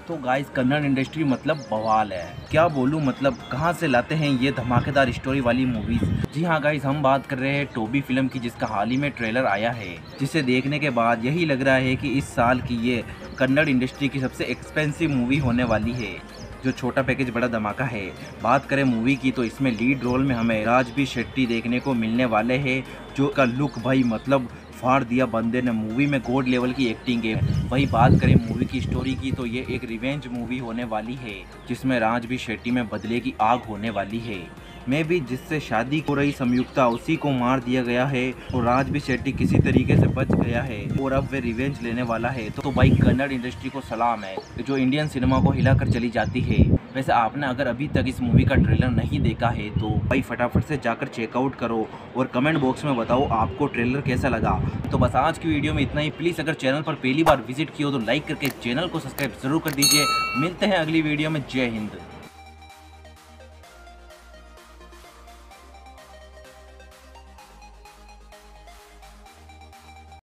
तो guys Kannada industry मतलब बवाल है, क्या बोलूं, मतलब कहां से लाते हैं ये धमाकेदार स्टोरी वाली मूवीज। जी हाँ गाइस, हम बात कर रहे हैं टोबी फिल्म की, जिसका हाल ही में ट्रेलर आया है, जिसे देखने के बाद यही लग रहा है कि इस साल की ये कन्नड़ इंडस्ट्री की सबसे एक्सपेंसिव मूवी होने वाली है। जो छोटा पैकेज बड़ा धमाका है। बात करें मूवी की तो इसमें लीड रोल में हमें राजबी शेट्टी देखने को मिलने वाले हैं, जो का लुक भाई मतलब फाड़ दिया बंदे ने। मूवी में गॉड लेवल की एक्टिंग है। वही बात करें मूवी की स्टोरी की तो ये एक रिवेंज मूवी होने वाली है, जिसमें राजबी शेट्टी में बदले की आग होने वाली है। मैं भी जिससे शादी हो रही संयुक्ता उसी को मार दिया गया है और राजबी शेट्टी किसी तरीके से बच गया है और अब वे रिवेंज लेने वाला है। तो भाई कन्नड़ इंडस्ट्री को सलाम है, जो इंडियन सिनेमा को हिलाकर चली जाती है। वैसे आपने अगर अभी तक इस मूवी का ट्रेलर नहीं देखा है तो भाई फटाफट से जाकर चेकआउट करो और कमेंट बॉक्स में बताओ आपको ट्रेलर कैसा लगा। तो बस आज की वीडियो में इतना ही। प्लीज़ अगर चैनल पर पहली बार विजिट किया हो तो लाइक करके चैनल को सब्सक्राइब जरूर कर दीजिए। मिलते हैं अगली वीडियो में। जय हिंद।